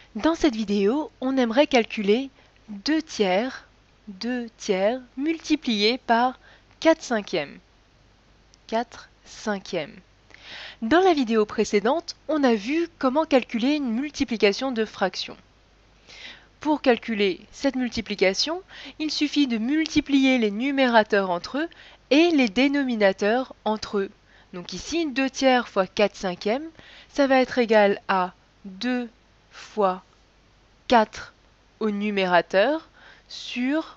Dans cette vidéo, on aimerait calculer 2 tiers multiplié par 4 cinquièmes. 4 cinquièmes. Dans la vidéo précédente, on a vu comment calculer une multiplication de fractions. Pour calculer cette multiplication, il suffit de multiplier les numérateurs entre eux et les dénominateurs entre eux. Donc ici, 2 tiers fois 4 cinquièmes, ça va être égal à 2 fois 4 au numérateur sur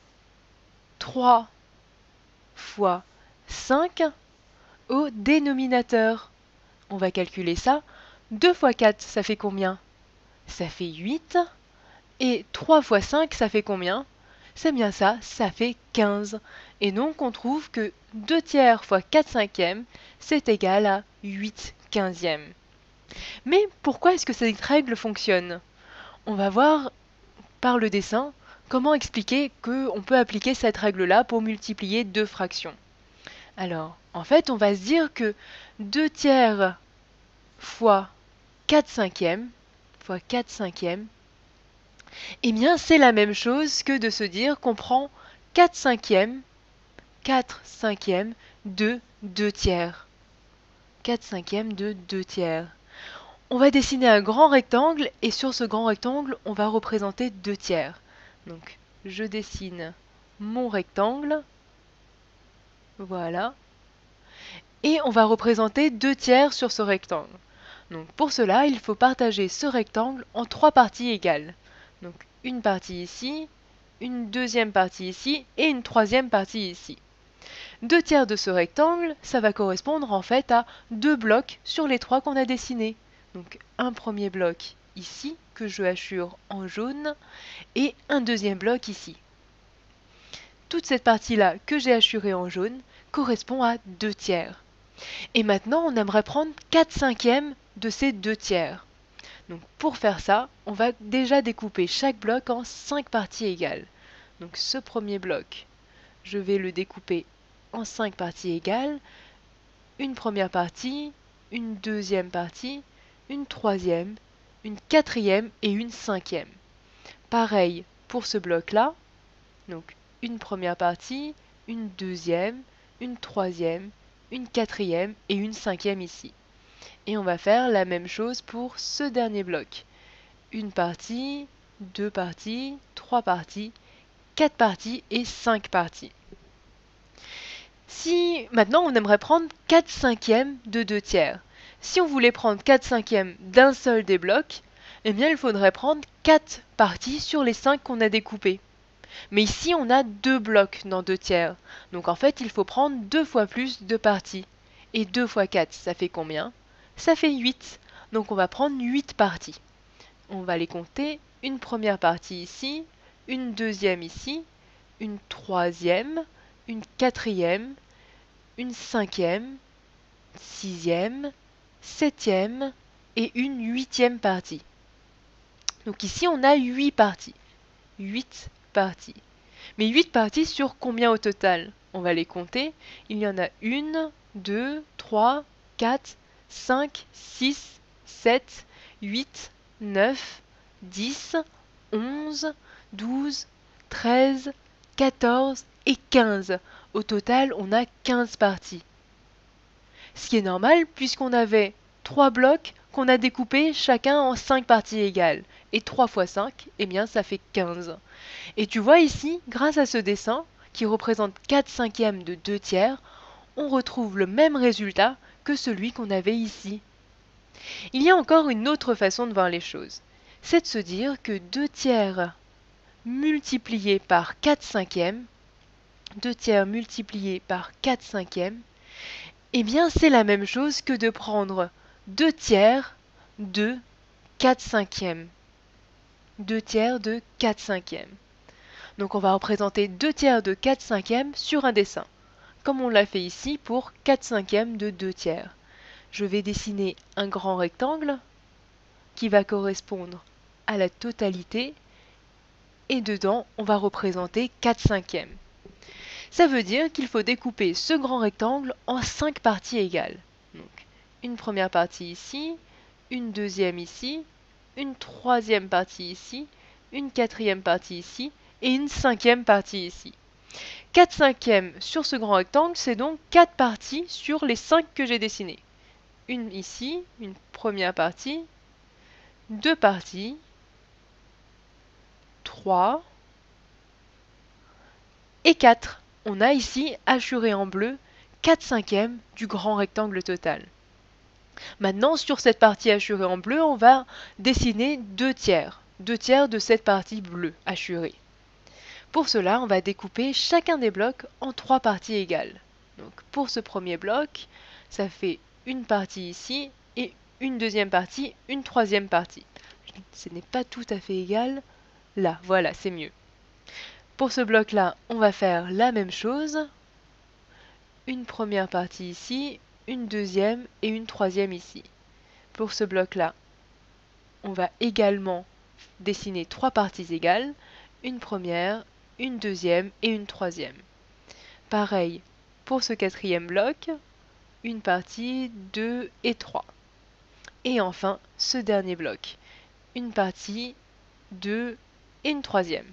3 fois 5 au dénominateur. On va calculer ça. 2 fois 4, ça fait combien? Ça fait 8. Et 3 fois 5, ça fait combien? C'est bien ça, ça fait 15. Et donc on trouve que 2 tiers fois 4 cinquièmes, c'est égal à 8 quinzièmes. Mais pourquoi est-ce que cette règle fonctionne? On va voir par le dessin comment expliquer qu'on peut appliquer cette règle-là pour multiplier deux fractions. Alors, en fait, on va se dire que 2 tiers fois 4 cinquièmes, eh bien, c'est la même chose que de se dire qu'on prend 4 cinquièmes de 2 tiers. 4 cinquièmes de 2 tiers. On va dessiner un grand rectangle et sur ce grand rectangle, on va représenter 2 tiers. Donc, je dessine mon rectangle. Voilà. Et on va représenter 2 tiers sur ce rectangle. Donc, pour cela, il faut partager ce rectangle en 3 parties égales. Donc, une partie ici, une deuxième partie ici et une troisième partie ici. 2 tiers de ce rectangle, ça va correspondre en fait à 2 blocs sur les 3 qu'on a dessinés. Donc un premier bloc ici, que je hachure en jaune, et un deuxième bloc ici. Toute cette partie-là que j'ai hachurée en jaune correspond à 2 tiers. Et maintenant, on aimerait prendre 4 cinquièmes de ces 2 tiers. Donc pour faire ça, on va déjà découper chaque bloc en 5 parties égales. Donc ce premier bloc, je vais le découper en 5 parties égales. Une première partie, une deuxième partie, une troisième, une quatrième et une cinquième. Pareil pour ce bloc-là. Donc une première partie, une deuxième, une troisième, une quatrième et une cinquième ici. Et on va faire la même chose pour ce dernier bloc. Une partie, deux parties, trois parties, quatre parties et 5 parties. Si maintenant on aimerait prendre 4 cinquièmes de 2 tiers. Si on voulait prendre 4 cinquièmes d'un seul des blocs, eh bien il faudrait prendre 4 parties sur les 5 qu'on a découpés. Mais ici on a 2 blocs dans 2 tiers. Donc en fait il faut prendre 2 fois plus de parties. Et 2 fois 4, ça fait combien? Ça fait 8. Donc on va prendre 8 parties. On va les compter. Une première partie ici, une deuxième ici, une troisième, une quatrième, une cinquième, sixième, septième et une huitième partie. Donc ici, on a 8 parties. 8 parties. Mais 8 parties sur combien au total? On va les compter. Il y en a 1, 2, 3, 4, 5, 6, 7, 8, 9, 10, 11, 12, 13, 14 et 15. Au total, on a 15 parties. Ce qui est normal puisqu'on avait 3 blocs qu'on a découpés chacun en 5 parties égales. Et 3 fois 5, eh bien ça fait 15. Et tu vois ici, grâce à ce dessin, qui représente 4 cinquièmes de 2 tiers, on retrouve le même résultat que celui qu'on avait ici. Il y a encore une autre façon de voir les choses. C'est de se dire que 2 tiers multiplié par 4 cinquièmes, 2 tiers multiplié par 4 cinquièmes, eh bien c'est la même chose que de prendre 2 tiers de 4 cinquièmes. 2 tiers de 4 cinquièmes. Donc on va représenter 2 tiers de 4 cinquièmes sur un dessin, comme on l'a fait ici pour 4 cinquièmes de 2 tiers. Je vais dessiner un grand rectangle qui va correspondre à la totalité et dedans on va représenter 4 cinquièmes. Ça veut dire qu'il faut découper ce grand rectangle en 5 parties égales. Donc une première partie ici, une deuxième ici, une troisième partie ici, une quatrième partie ici et une cinquième partie ici. 4 cinquièmes sur ce grand rectangle, c'est donc 4 parties sur les 5 que j'ai dessinés. Une ici, une première partie, deux parties, 3 et 4. On a ici hachuré en bleu 4 cinquièmes du grand rectangle total. Maintenant, sur cette partie hachurée en bleu, on va dessiner 2 tiers de cette partie bleue hachurée. Pour cela, on va découper chacun des blocs en 3 parties égales. Donc pour ce premier bloc, ça fait une partie ici et une deuxième partie, une troisième partie. Ce n'est pas tout à fait égal. Là, voilà, c'est mieux. Pour ce bloc-là, on va faire la même chose. Une première partie ici, une deuxième et une troisième ici. Pour ce bloc-là, on va également dessiner 3 parties égales. Une première, une deuxième et une troisième. Pareil pour ce quatrième bloc, une partie, 2 et 3. Et enfin, ce dernier bloc, une partie, 2 et une troisième.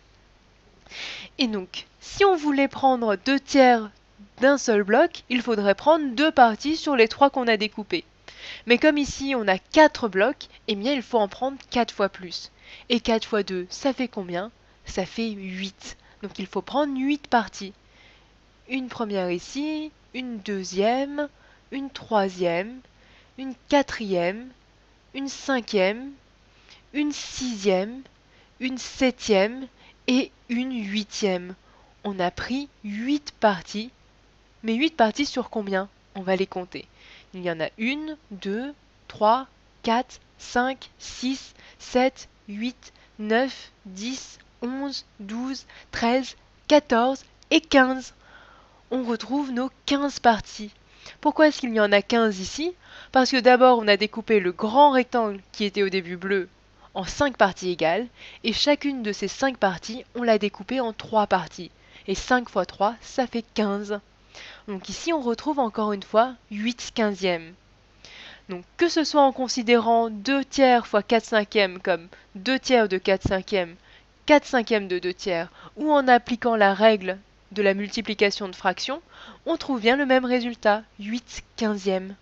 Et donc, si on voulait prendre 2 tiers d'un seul bloc, il faudrait prendre 2 parties sur les 3 qu'on a découpés. Mais comme ici on a 4 blocs, eh bien il faut en prendre 4 fois plus. Et 4 fois 2, ça fait combien? Ça fait 8. Donc il faut prendre 8 parties. Une première ici, une deuxième, une troisième, une quatrième, une cinquième, une sixième, une septième et une huitième. On a pris 8 parties. Mais 8 parties sur combien? On va les compter. Il y en a 1, 2, 3, 4, 5, 6, 7, 8, 9, 10, 11, 12, 13, 14 et 15. On retrouve nos 15 parties. Pourquoi est-ce qu'il y en a 15 ici? Parce que d'abord on a découpé le grand rectangle qui était au début bleu en 5 parties égales, et chacune de ces 5 parties, on l'a découpée en 3 parties. Et 5 fois 3, ça fait 15. Donc ici, on retrouve encore une fois 8 quinzièmes. Donc que ce soit en considérant 2 tiers fois 4 cinquièmes comme 2 tiers de 4 cinquièmes, 4 cinquièmes de 2 tiers, ou en appliquant la règle de la multiplication de fractions, on trouve bien le même résultat, 8 quinzièmes.